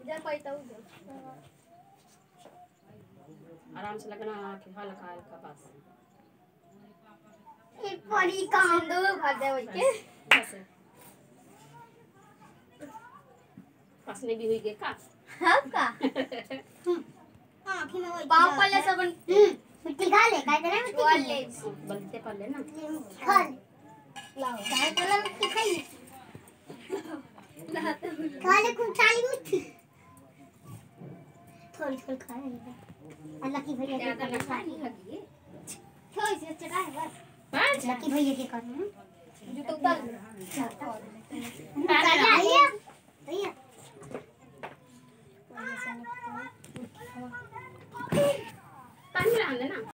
आराम से लगना हल्का हल्का बस परी काम दो भर दे वही के बस पसने भी हुई के का हां का आंखें में वही पाव पल्ले सब मिट्टी खा ले काय करे मिट्टी खा ले बलते पल्ले ना खा लाओ काय पल्ले मिट्टी खाई खा ले खूब सारी मिट्टी थोड़ी थोड़ी खा ले अल्लाह की भैया के करना सारी लगी है थोड़ी सी चढ़ा है बस लकी भैया के करना जो तो उतार भैया भैया पानी डाल देना।